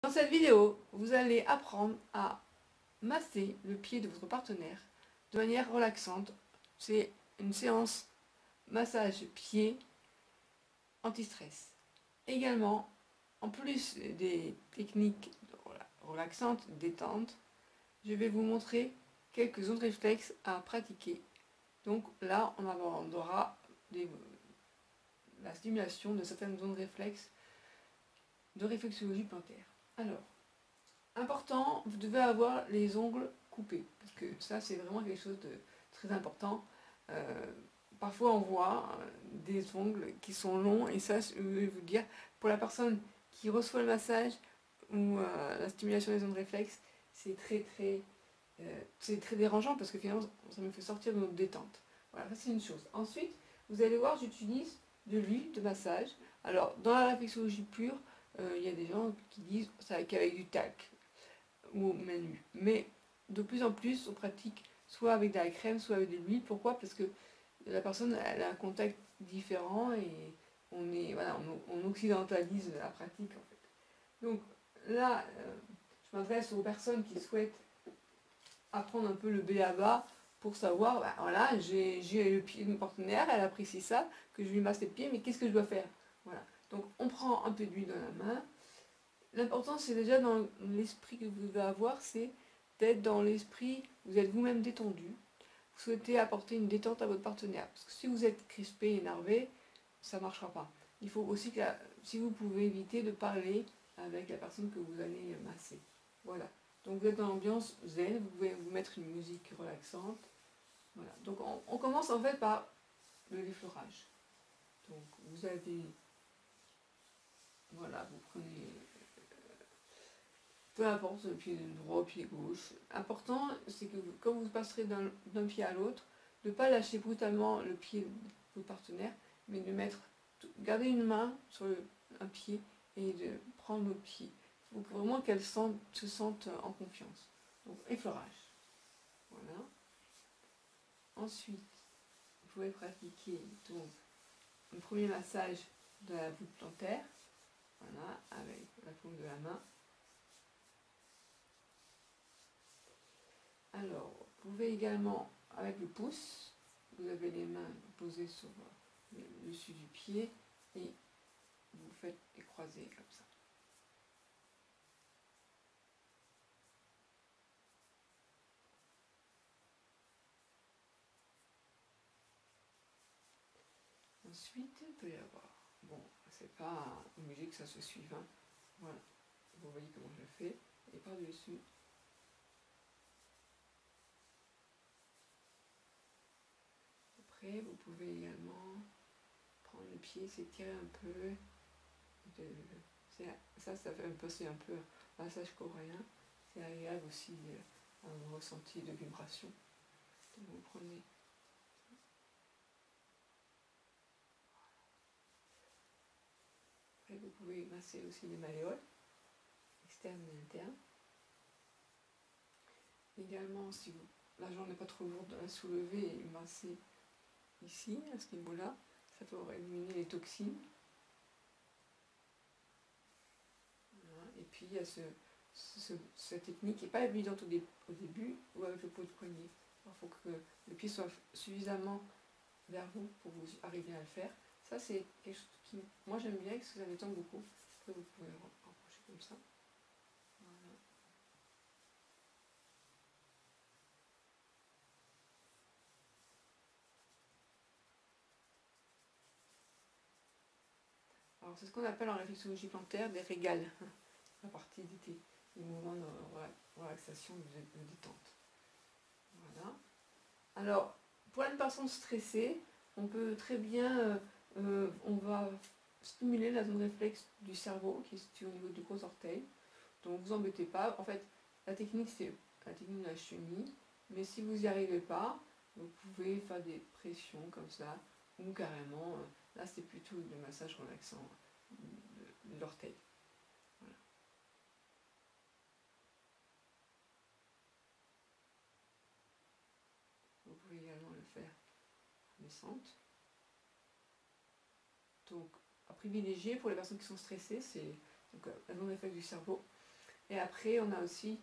Dans cette vidéo, vous allez apprendre à masser le pied de votre partenaire de manière relaxante. C'est une séance massage pied anti-stress. Également, en plus des techniques relaxantes, détente, je vais vous montrer quelques zones réflexes à pratiquer. Donc là, on abordera la stimulation de certaines zones réflexes de réflexologie plantaire. Alors, important, vous devez avoir les ongles coupés, parce que ça c'est vraiment quelque chose de très important. Parfois on voit des ongles qui sont longs, et ça, je vais vous dire, pour la personne qui reçoit le massage ou la stimulation des zones réflexes, c'est très dérangeant, parce que finalement ça me fait sortir de notre détente. Voilà, ça c'est une chose. Ensuite, vous allez voir, j'utilise de l'huile de massage. Alors, dans la réflexologie pure, il y a des gens qui disent qu'avec du talc ou main nue. Mais de plus en plus, on pratique soit avec de la crème, soit avec de l'huile. Pourquoi? Parce que la personne elle a un contact différent et on occidentalise la pratique en fait. Donc là, je m'adresse aux personnes qui souhaitent apprendre un peu le b.a.-ba pour savoir, voilà, j'ai le pied de mon partenaire, elle apprécie ça, que je lui masse les pieds, mais qu'est-ce que je dois faire? Voilà. Donc on prend un peu d'huile dans la main. L'important, c'est déjà dans l'esprit que vous devez avoir, c'est d'être dans l'esprit, vous êtes vous-même détendu, vous souhaitez apporter une détente à votre partenaire. Parce que si vous êtes crispé, énervé, ça ne marchera pas. Il faut aussi que, si vous pouvez éviter de parler avec la personne que vous allez masser. Voilà. Donc vous êtes dans l'ambiance zen, vous pouvez vous mettre une musique relaxante. Voilà. Donc on commence en fait par le défleurage. Donc vous avez, voilà, vous prenez, peu importe le pied droit, pied gauche. Important, c'est que quand vous passerez d'un pied à l'autre, de ne pas lâcher brutalement le pied de votre partenaire, mais de garder une main sur un pied et de prendre l'autre pied. Il faut vraiment qu'elle se sente en confiance. Donc effleurage. Voilà. Ensuite, vous pouvez pratiquer donc un premier massage de la voûte plantaire. Voilà, avec la paume de la main. Alors, vous pouvez également, avec le pouce, vous avez les mains posées sur le dessus du pied et vous faites des croisés comme ça. Ensuite, il peut y avoir, bon, c'est pas obligé que ça se suive, hein. Voilà, vous voyez comment je fais, et par-dessus, après, vous pouvez également prendre le pied, s'étirer un peu, ça fait passer un peu un massage coréen, c'est agréable aussi un ressenti de vibration. Donc vous prenez, après vous pouvez masser aussi les malléoles, externes et internes. Également, si la jambe n'est pas trop lourde, la soulever et masser ici, à ce niveau-là, ça peut éliminer les toxines. Voilà. Et puis il y a cette technique qui n'est pas évidente au début, ou avec le pot de poignet. Il faut que le pied soit suffisamment vers vous pour vous arriver à le faire. Ça, c'est quelque chose qui, moi j'aime bien, parce que ça détend beaucoup. Après, vous pouvez rapprocher comme ça. Voilà. Alors, c'est ce qu'on appelle en réflexologie plantaire des régales, la partie des mouvements de relaxation, de détente. Voilà. Alors, pour une personne stressée, on peut très bien, on va stimuler la zone réflexe du cerveau qui est située au niveau du gros orteil. Donc vous embêtez pas. En fait, la technique c'est la technique de la chenille, mais si vous n'y arrivez pas, vous pouvez faire des pressions comme ça, ou carrément, là c'est plutôt le massage relaxant de l'orteil. Voilà. Vous pouvez également le faire en descente. Donc, à privilégier pour les personnes qui sont stressées, c'est la zone réflexe du cerveau. Et après, on a aussi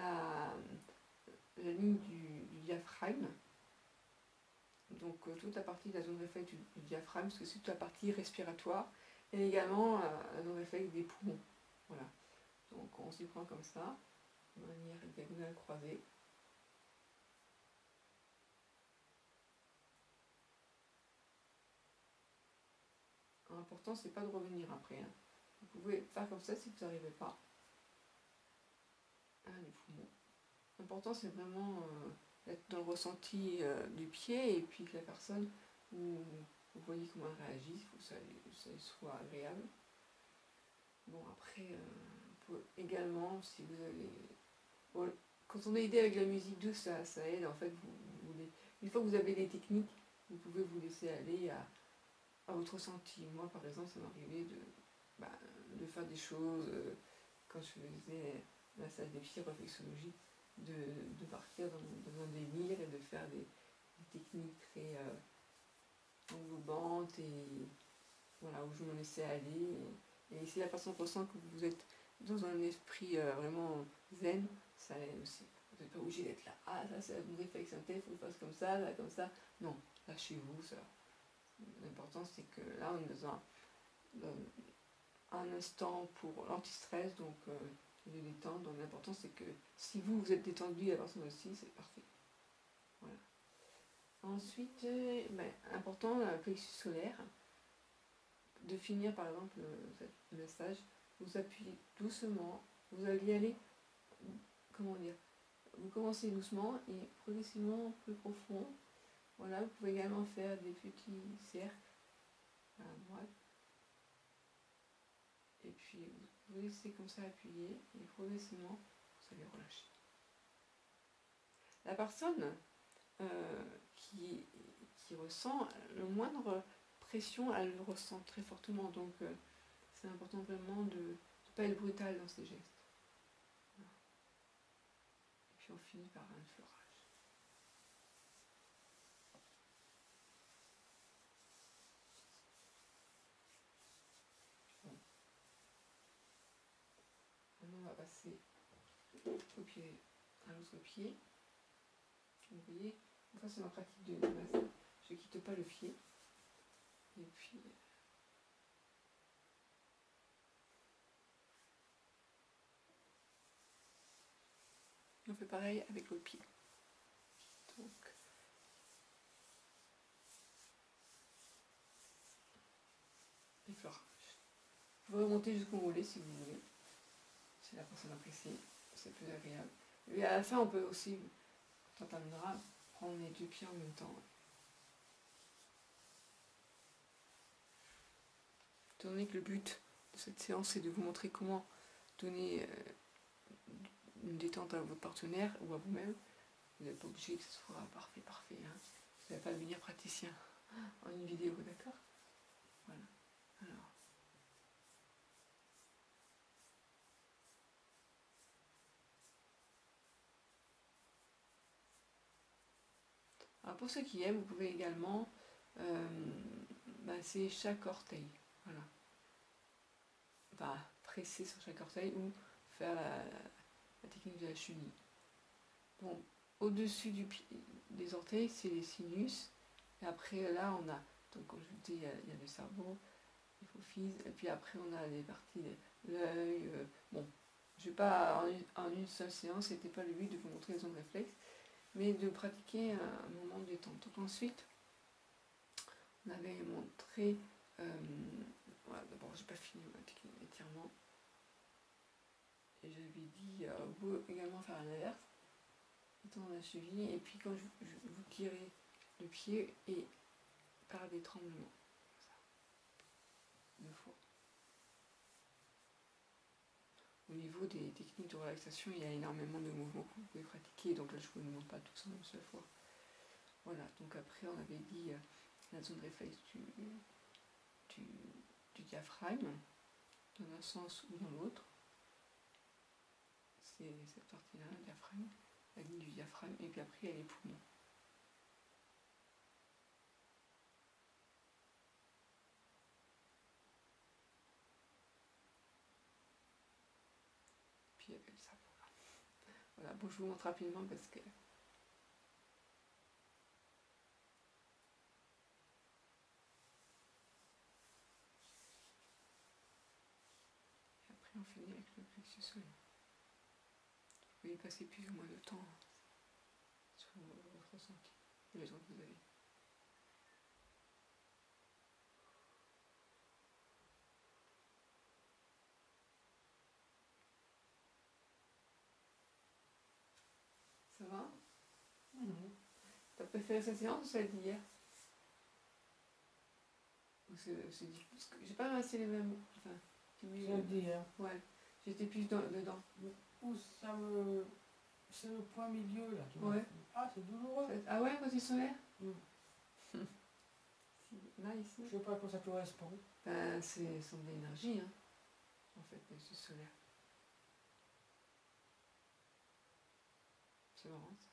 la ligne du diaphragme. Donc toute la partie de la zone réflexe du diaphragme, parce que c'est toute la partie respiratoire, et également la zone réflexe des poumons. Voilà. Donc on s'y prend comme ça, de manière diagonale croisée. L'important c'est pas de revenir après. Hein. Vous pouvez faire comme ça si vous n'arrivez pas. Les poumons. L'important c'est vraiment d'être dans le ressenti du pied et puis que la personne, vous voyez comment elle réagit, il faut que ça soit agréable. Bon après, également si vous avez... Bon, quand on est aidé avec la musique douce, ça aide en fait. Une fois que vous avez des techniques, vous pouvez vous laisser aller à votre ressenti. Moi par exemple, ça m'arrivait de faire des choses quand je faisais la salle des pieds réflexologie, de partir dans un délire et de faire des techniques très englobantes et voilà, où je me laissais aller. Et si la personne ressent que vous êtes dans un esprit vraiment zen, ça aide aussi. Vous n'êtes pas obligé d'être là, ah ça c'est un réflexe, il faut que je fasse comme ça, là comme ça. Non, lâchez-vous, ça. L'important c'est que là on est dans un instant pour l'anti-stress, donc de détendre. Donc l'important c'est que si vous êtes détendu, la personne aussi, c'est parfait. Voilà. Ensuite, important, la plexus solaire. De finir par exemple ce massage, vous appuyez doucement, vous allez y aller, comment dire, vous commencez doucement et progressivement plus profond. Voilà, vous pouvez également faire des petits cercles à droite. Et puis vous laissez comme ça appuyer et progressivement vous allez relâcher. La personne qui ressent le moindre pression, elle le ressent très fortement. Donc c'est important vraiment de ne pas être brutal dans ses gestes. Voilà. Et puis on finit par un effleurage. Bon. Maintenant on va passer au pied, à l'autre pied. Vous voyez, enfin c'est ma pratique de massage. Je ne quitte pas le pied. Et puis on fait pareil avec l'autre pied. Donc, effleurage. Vous remontez jusqu'au mollet si vous voulez. Si la personne apprécie, c'est plus agréable. Et à la fin, on peut aussi, quand on terminera, prendre les deux pieds en même temps. Étant donné que le but de cette séance est de vous montrer comment donner une détente à votre partenaire ou à vous-même, vous n'êtes pas obligé que ce soit parfait. Hein. Vous n'allez pas devenir praticien en une vidéo, d'accord? Voilà. Alors pour ceux qui aiment, vous pouvez également masser chaque orteil. Voilà. Enfin, presser sur chaque orteil ou faire la technique de la chenille. Bon, au-dessus des orteils, c'est les sinus. Et après, là, on a, donc comme je vous dis, il y a le cerveau, l'hypophyse, et puis après, on a les parties de l'œil. Bon, je vais pas en une seule séance, c'était pas le but de vous montrer les zones réflexes, mais de pratiquer un moment de détente. Donc ensuite, on avait montré, voilà, d'abord, j'ai pas fini ma technique d'étirement. Et j'avais dit, vous pouvez également faire un inverse, étant la cheville, et puis quand vous tirez le pied et par des tremblements. Ça. 2 fois. Au niveau des techniques de relaxation, il y a énormément de mouvements que vous pouvez pratiquer, donc là je ne vous demande pas tous en une seule fois. Voilà, donc après on avait dit la zone réflexe du diaphragme, dans un sens ou dans l'autre. C'est cette partie-là, le diaphragme, la ligne du diaphragme, et puis après il y a les poumons. puis avec le savon. Voilà, bon, je vous montre rapidement parce que... Et après, on finit avec le plexus solaire. Vous pouvez y passer plus ou moins de temps sur votre ressenti, les gens que vous avez. Ça va? T'as préféré cette séance ou celle d'hier? J'ai pas massé les mêmes. Enfin, Celle d'hier. Ouais, j'étais plus dedans. Où ça me. C'est le point milieu là. Tu vois. Ouais. Ah, c'est douloureux. Ah ouais, côté solaire? Là, ici. Je sais pas à quoi ça correspond. Ben, c'est son énergie, hein, en fait, le plexus solaire. C'est marrant ça.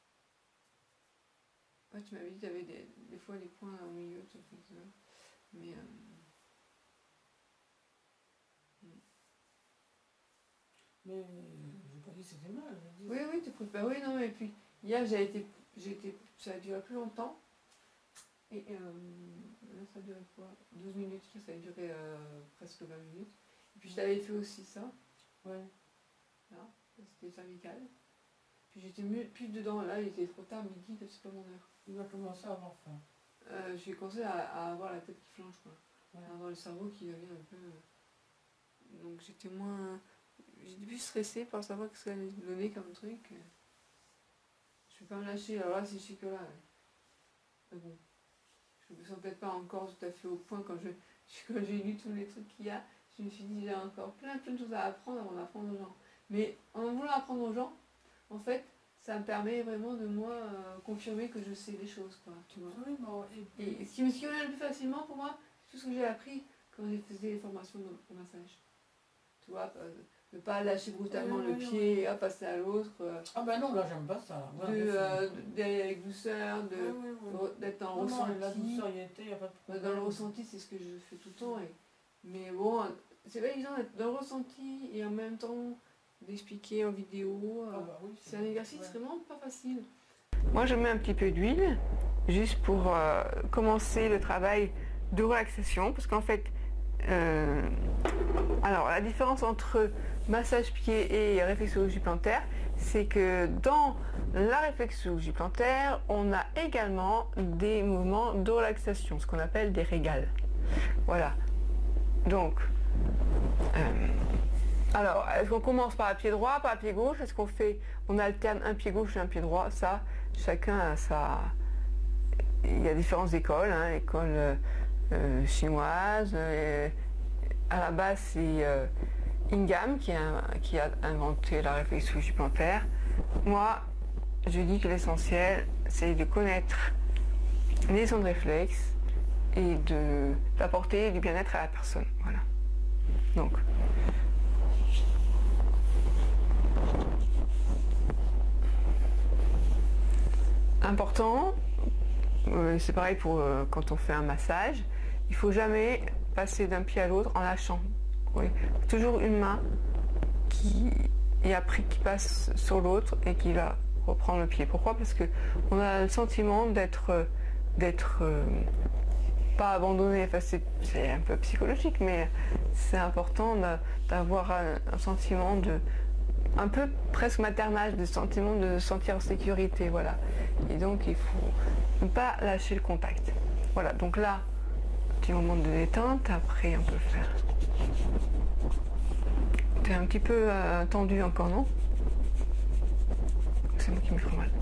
Ouais, tu m'avais dit que tu avais des fois des points au milieu, tout ça. Mais. Mais j'ai pas dit que c'était mal. Oui, oui, tu préfères. Oui, non, mais puis hier ça a duré plus longtemps. Et là, ça a duré quoi? 12 minutes, ça a duré presque 20 minutes. Et puis je t'avais fait aussi ça. Ouais. Là, c'était cervical. Puis j'étais plus dedans, là, il était trop tard, midi, c'est pas mon heure. Il va commencer à avoir faim. J'ai commencé à avoir la tête qui flanche, quoi. Ouais. À avoir le cerveau qui devient un peu... Donc j'étais plus stressée par savoir ce qu'elle allait donner comme truc. Je vais pas me lâcher, alors là c'est chocolat. Ouais. Mais bon, je me sens peut-être pas encore tout à fait au point quand j'ai lu tous les trucs qu'il y a. Je me suis dit j'ai encore plein de choses à apprendre avant d'apprendre aux gens. Mais en voulant apprendre aux gens, en fait, ça me permet vraiment de moi confirmer que je sais des choses, quoi, tu vois. Oui, bon, Et ce qui me vient le plus facilement pour moi, c'est tout ce que j'ai appris quand j'ai fait des formations de massage. Tu vois, ne pas lâcher brutalement le pied et à passer à l'autre. Ah ben non, là j'aime pas ça. D'aller avec douceur, d'être dans le ressenti. La douceur y était, y a pas de problème. Dans le ressenti, c'est ce que je fais tout le temps. Mais bon, c'est pas évident d'être dans le ressenti et en même temps d'expliquer en vidéo. Oui, c'est un exercice vraiment pas facile. Moi, je mets un petit peu d'huile, juste pour commencer le travail de relaxation, parce qu'en fait, alors la différence entre massage pied et réflexologie plantaire, c'est que dans la réflexologie plantaire, on a également des mouvements de relaxation, ce qu'on appelle des régales. Voilà. Donc, alors, est-ce qu'on commence par un pied droit, par un pied gauche? Est-ce on alterne un pied gauche et un pied droit? Ça, chacun a sa... Il y a différentes écoles, hein, l'école chinoise. À la base, c'est Ingham qui a inventé la réflexologie plantaire. Moi, je dis que l'essentiel, c'est de connaître les ondes réflexes et d'apporter du bien-être à la personne. Voilà. Donc, important, c'est pareil pour quand on fait un massage, il ne faut jamais passer d'un pied à l'autre en lâchant. Oui. Toujours une main qui passe sur l'autre et qui va reprendre le pied. Pourquoi? Parce qu'on a le sentiment d'être pas abandonné. Enfin, c'est un peu psychologique, mais c'est important d'avoir un sentiment un peu presque maternage, de sentiment de se sentir en sécurité, voilà. Et donc il faut ne pas lâcher le contact. Voilà, donc là, petit moment de détente, après on peut faire. T'es un petit peu tendu encore, non? C'est moi qui me fais mal.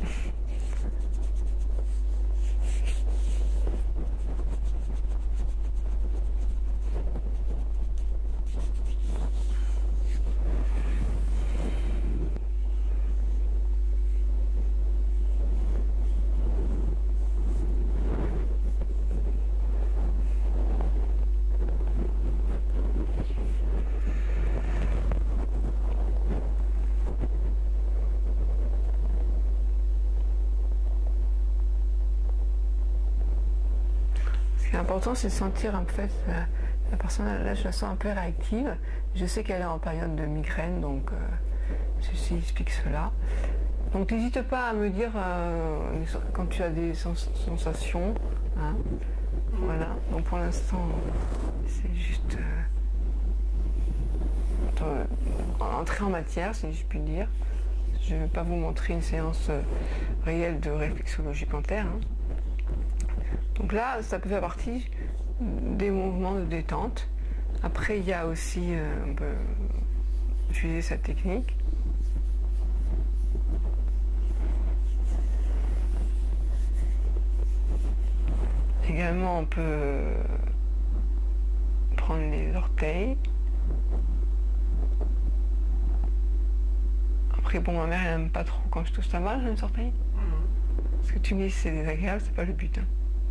L'important, c'est de sentir en fait la personne, là je la sens un peu réactive. Je sais qu'elle est en période de migraine, donc Ceci explique cela. Donc n'hésite pas à me dire quand tu as des sensations. Hein. Voilà, donc pour l'instant, c'est juste entrer en matière, si je puis dire. Je ne vais pas vous montrer une séance réelle de réflexologie plantaire. Hein. Donc là, ça peut faire partie des mouvements de détente. Après, il y a aussi, on peut utiliser cette technique. Également, on peut prendre les orteils. Après, bon, ma mère, elle n'aime pas trop quand je touche sa main, les orteils. Parce que tu me dis que c'est désagréable, c'est pas le but. Hein.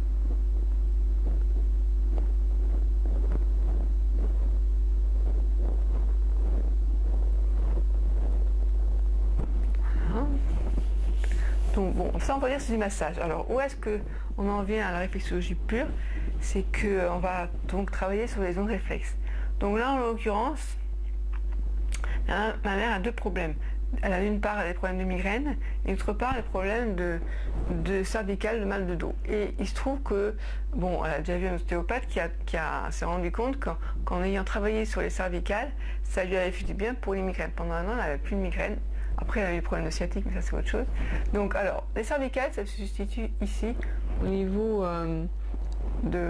Voilà. Donc bon, ça on va dire c'est du massage. Alors où est-ce qu'on en vient à la réflexologie pure? C'est qu'on va donc travailler sur les zones réflexes. Donc là en l'occurrence, ma mère a deux problèmes. Elle a d'une part des problèmes de migraine et d'autre part des problèmes de cervical, de mal de dos. Et il se trouve que, bon, elle a déjà vu un ostéopathe qui s'est rendu compte qu'en ayant travaillé sur les cervicales, ça lui avait fait du bien pour les migraines. Pendant un an, elle n'avait plus de migraine. Après, elle a eu des problèmes de sciatique, mais ça c'est autre chose. Donc, alors, les cervicales, ça se situe ici, au niveau de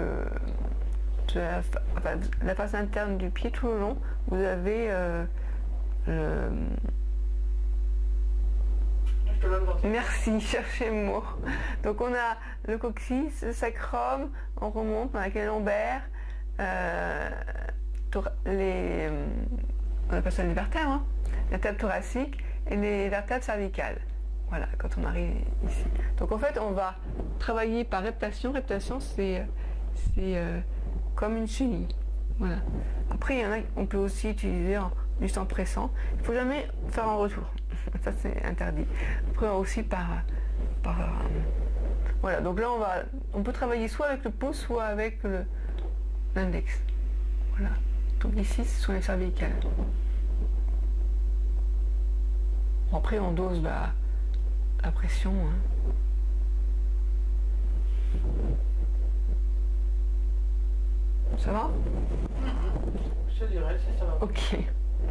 la face interne du pied tout le long. Vous avez Merci, cherchez le mot. Donc on a le coccyx, le sacrum, on remonte avec les lombaires, on appelle ça les vertèbres, hein, la table thoracique et les vertèbres cervicales. Voilà, quand on arrive ici. Donc en fait, on va travailler par reptation. Reptation, c'est comme une chenille. Voilà. Après, il y en a, on peut aussi utiliser juste en pressant. Il ne faut jamais faire en retour. Ça, c'est interdit. Après, aussi voilà. Donc là, on peut travailler soit avec le pouce, soit avec l'index. Voilà. Donc ici, ce sont les cervicales. Bon, après, on dose la pression. Hein. Ça va? Je dirais, si ça va. Ok.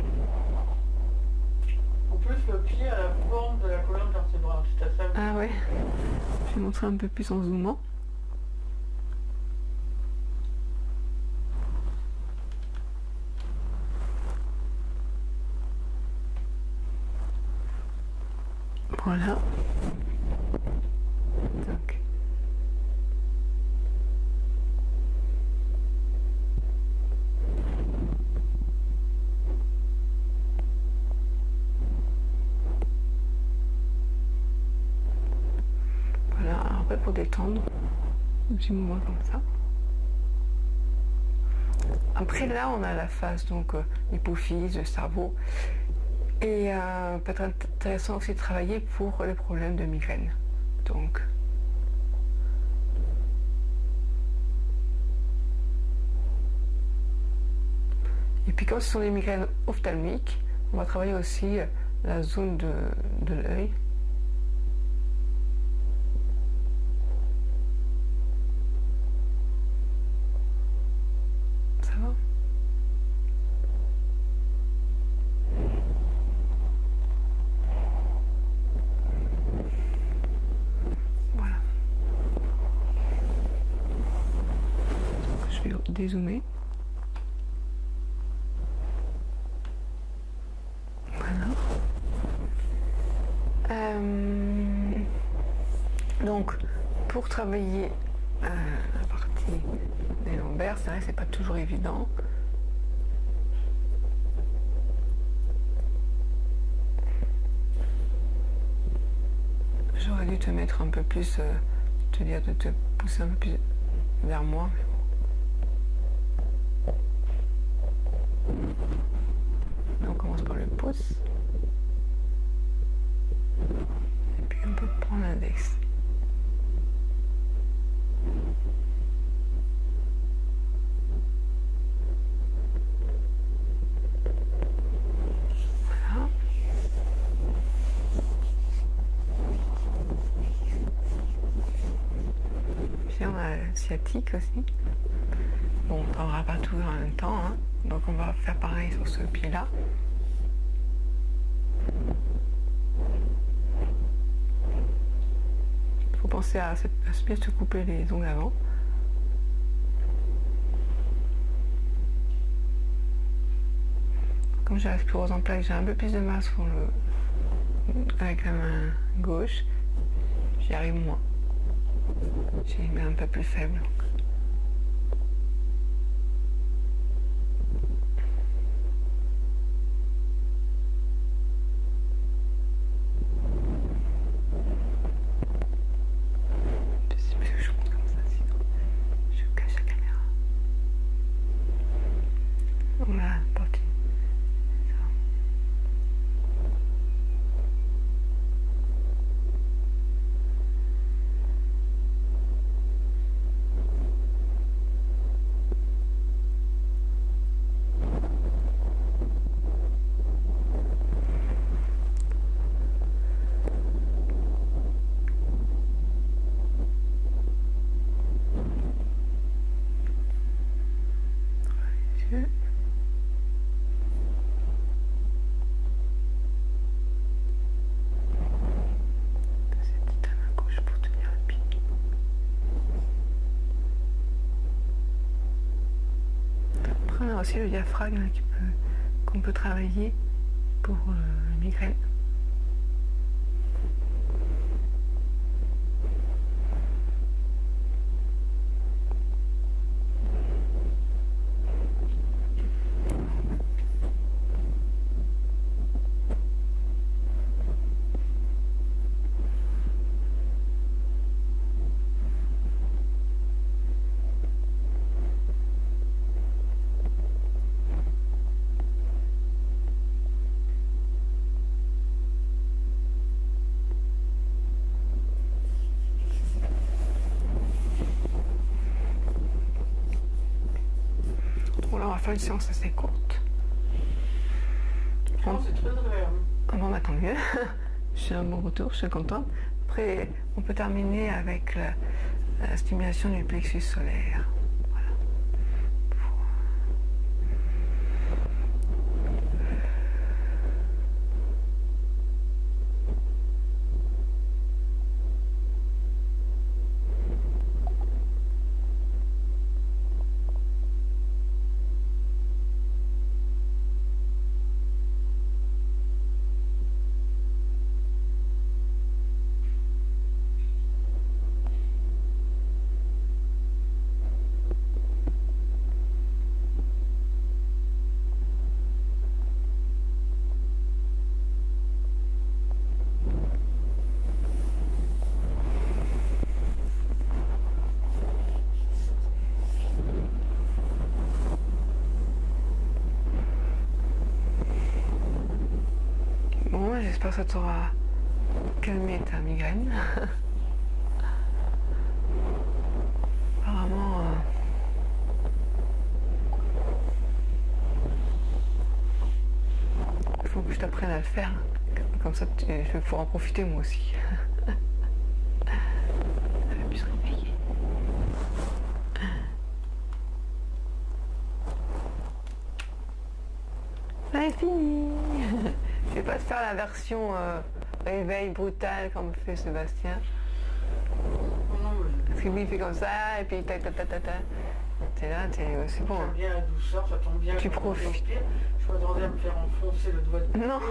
En plus, le pied a la forme de la colonne vertébrale. C'est assez amusant. Ah ouais. Je vais montrer un peu plus en zoomant. Voilà. Donc. Voilà, après pour détendre, un petit mouvement comme ça. Après là, on a la face, donc l'hypophyse, le cerveau. Et peut être intéressant aussi de travailler pour les problèmes de migraine. Donc, et puis comme ce sont les migraines ophtalmiques, on va travailler aussi la zone de l'œil. Ça va? Voilà. Je vais dézoomer. Voilà. Donc, pour travailler la partie des lombaires, c'est vrai que c'est pas toujours évident. J'aurais dû te mettre un peu plus, te dire de te pousser un peu plus vers moi. Mais on commence par le pouce. Et puis on peut prendre l'index. Voilà. sciatique aussi. Bon, on ne travaillera pas tout en même temps, hein. Donc on va faire pareil sur ce pied-là. Il faut penser à bien se couper les ongles avant. Comme j'ai la sclérose en plaques, j'ai un peu plus de masse avec la main gauche. J'y arrive moins. J'ai les mains un peu plus faibles. On a aussi le diaphragme qu'on peut travailler pour le migraine. Bon là on va faire une séance assez courte. Non, c'est très agréable. Bon bah tant mieux. Je suis à un bon retour, je suis contente. Après on peut terminer avec la stimulation du plexus solaire. Voilà. Bon, j'espère que ça t'aura calmé ta migraine. Apparemment, il faut que je t'apprenne à le faire. Comme ça, je vais pouvoir en profiter moi aussi. Elle va plus se réveiller. C'est fini. Je vais pas te faire la version réveil brutal comme fait Sébastien. Non, Parce que lui il fait comme ça et puis ta ta ta ta ta. T'es là, c'est bon. j'aime bien la douceur, ça tombe bien. Tu quand on fait profites. au pied. Je m'attendais à me faire enfoncer le doigt de pied. Non.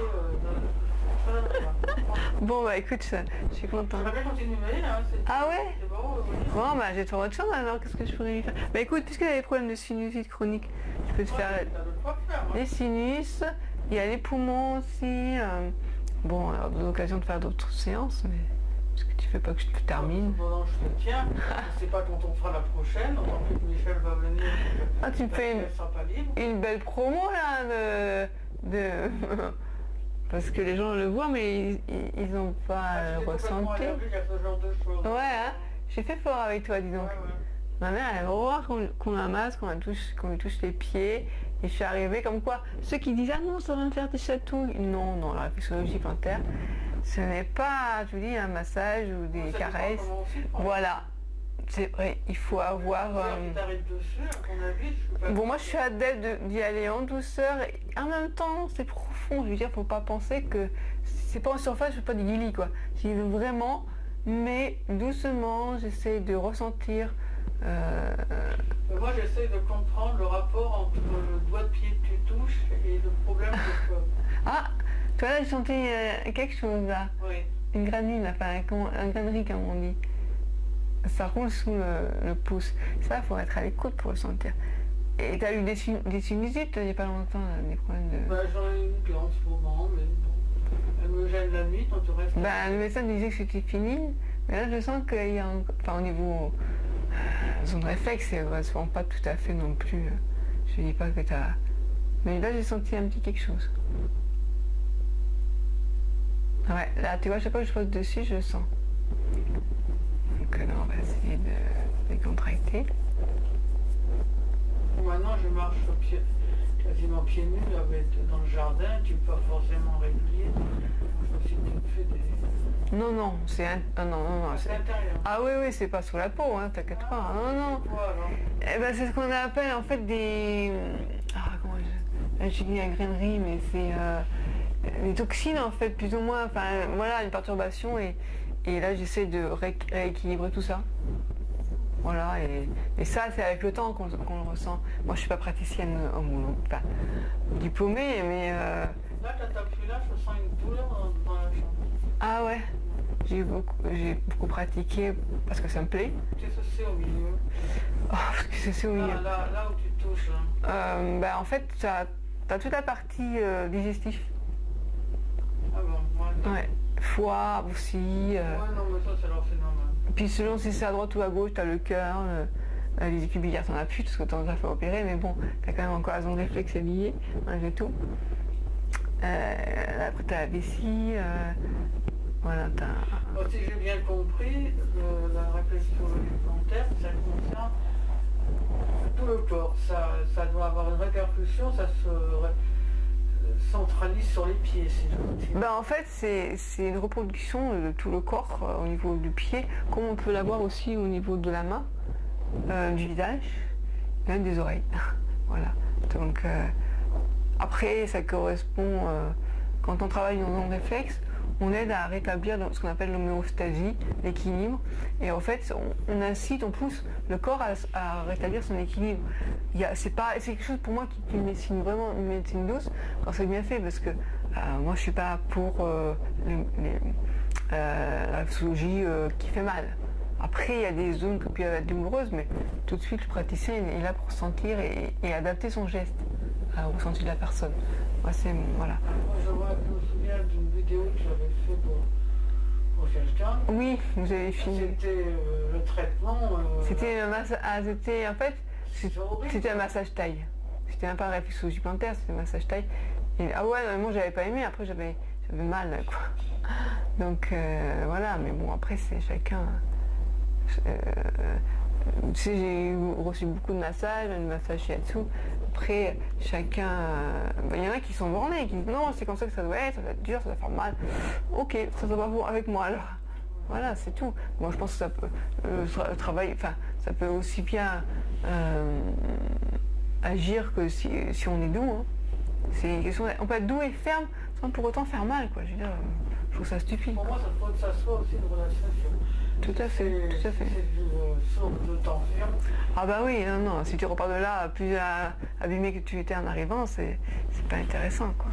Bon bah écoute, je suis contente. J'aimerais bien continuer, hein. Ah ouais? C'est bon, oui. Bon bah j'ai trouvé autre chose alors, qu'est-ce que je pourrais lui faire? Bah écoute, puisqu'il a des problèmes de sinusite chronique, je peux te faire T'as d'autres fois à faire, hein. les sinus, il y a les poumons aussi. Bon, alors l'occasion de faire d'autres séances, mais parce que tu fais pas que je te termine. Pendant que je te tiens, je sais pas quand on fera la prochaine, tant pis que Michel va venir. Ah, tu me fais Elle sera pas libre. une belle promo là de... Parce que les gens le voient mais ils n'ont pas Ah, j'étais ressenti. complètement allergique à ce genre de choses. Ouais, hein, j'ai fait fort avec toi, dis donc. Ouais, ouais. Ma mère, elle va voir qu'on la masse, qu'on lui touche les pieds. Et je suis arrivée comme quoi, ceux qui disent « Ah non, ça va me faire des chatouilles ». Non, non, la réflexologie plantaire, ce n'est pas, je vous dis, un massage ou des Ça dépend caresses. comment on s'y prend. Voilà. c'est vrai, il faut avoir... T'arrêtes dessus, à mon avis, je suis pas... Bon, moi je suis adepte d'y aller en douceur et en même temps c'est profond. Je veux dire, faut pas penser que c'est pas en surface, je fais pas des guilis quoi. J'y vais vraiment, mais doucement, j'essaie de ressentir. Moi j'essaie de comprendre le rapport entre le doigt de pied que tu touches et le problème de quoi. Ah, tu vois là, j'ai senti quelque chose là. Oui. Une granule, enfin un grainerie comme on dit. Ça roule sous le pouce. Ça, il faut être à l'écoute pour le sentir. Et t'as eu des sinusites il n'y a pas longtemps, là, des problèmes de... Bah, j'en ai une en ce moment, mais bon. Elle me gêne la nuit, donc tu restes... Bah, le médecin disait que c'était fini, mais là je sens qu'il y a enfin au niveau zone réflexe, ça ne se rend pas tout à fait non plus. Je dis pas que t'as... Mais là j'ai senti un petit quelque chose. Ouais, là tu vois, chaque fois que je pose dessus, je le sens. Donc là on va essayer de décontracter. Maintenant je marche quasiment pieds nus dans le jardin, tu peux pas forcément régulier. Si tu fais des... Non, c'est non, c'est intérieur. Ah oui, c'est pas sous la peau, hein, t'inquiète pas. Non. Quoi, alors Eh ben, c'est ce qu'on appelle en fait des... Ah, comment j'ai dit la grainerie, mais c'est des toxines en fait, plus ou moins. Enfin, voilà, une perturbation et là j'essaie de rééquilibrer tout ça. Voilà, et ça c'est avec le temps qu'on le ressent. Moi je suis pas praticienne enfin, diplômée, mais... Là, quand t'appuies là, je sens une douleur dans la chambre. Ah ouais, j'ai beaucoup pratiqué parce que ça me plaît. Qu'est-ce que c'est au milieu? Oh, parce que c'est au milieu. Là où tu touches. Hein. Bah, en fait, t'as toute la partie digestive. Ah bon, Ouais. Foie aussi. Ouais, non, mais ça, c'est normal. Puis selon si c'est à droite ou à gauche, t'as le cœur, les équipes biliaires, t'en as plus, parce que t'en as fait opérer, mais bon, t'as quand même encore la zone réflexe liée, malgré tout. Après t'as la vessie, voilà, t'as... Bon, si j'ai bien compris, la réflexologie plantaire, ça concerne tout le corps. Ça doit avoir une répercussion, ça se centralise sur les pieds, si je veux dire. Ben, en fait, c'est une reproduction de tout le corps au niveau du pied, comme on peut l'avoir aussi au niveau de la main, du visage, même des oreilles. Voilà. Donc, après, ça correspond, quand on travaille dans un réflexe, on aide à rétablir ce qu'on appelle l'homéostasie, l'équilibre. Et en fait, on incite, on pousse le corps à rétablir son équilibre. C'est quelque chose pour moi qui est une médecine, vraiment une médecine douce, quand c'est bien fait, parce que moi je suis pas pour la physiologie qui fait mal. Après, il y a des zones qui peuvent être douloureuses, mais tout de suite, le praticien est là pour sentir et adapter son geste au ressenti de la personne. Moi, voilà. Je me souviens d'une vidéo que j'avais fait pour quelqu'un. Oui, vous avez fini. C'était le traitement. C'était un massage. En fait, c'était un horrible. massage taille. C'était même pas un réflexologie plantaire, c'était un massage taille. Ah ouais, moi j'avais pas aimé, après j'avais mal, quoi. Donc voilà, mais bon, après c'est chacun. J'ai reçu beaucoup de massages, de massages shiatsu. Après, chacun. Il y en a qui sont bornés, qui disent non, c'est comme ça que ça doit être dur, ça doit faire mal. Ok, ça doit pas bon avec moi alors. Voilà, c'est tout. Moi, je pense que ça peut. Le travail, enfin, ça peut aussi bien agir que si on est doux. Hein. C'est une question. On peut être doux et ferme sans pour autant faire mal, quoi. Je veux dire, je trouve ça stupide. Pour moi, ça faut que ça soit aussi une relaxation. Tout à fait, tout à fait. C'est une sorte de tension. Ah bah oui, non, si tu repars de là plus abîmé que tu étais en arrivant, c'est pas intéressant, quoi.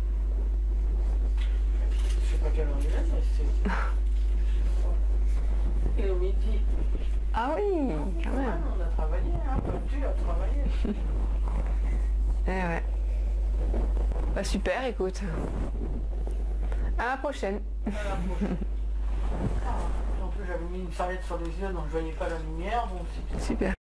Je sais pas quelle heure il est, mais c'est... Et le midi. Ah oui, quand même. On a travaillé, hein, tu as travaillé. Eh ouais. Bah super, écoute. À la prochaine. À la prochaine. En plus, j'avais mis une serviette sur les yeux, donc je voyais pas la lumière. Donc super.